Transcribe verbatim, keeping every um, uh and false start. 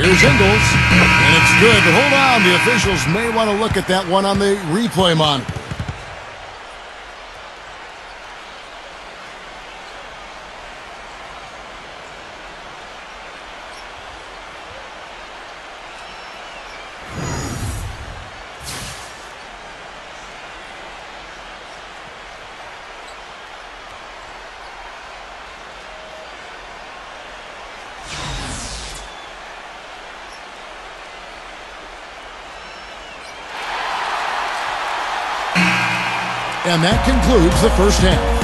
Here's Ingles, and it's good, but hold on. The officials may want to look at that one on the replay monitor. And that concludes the first half.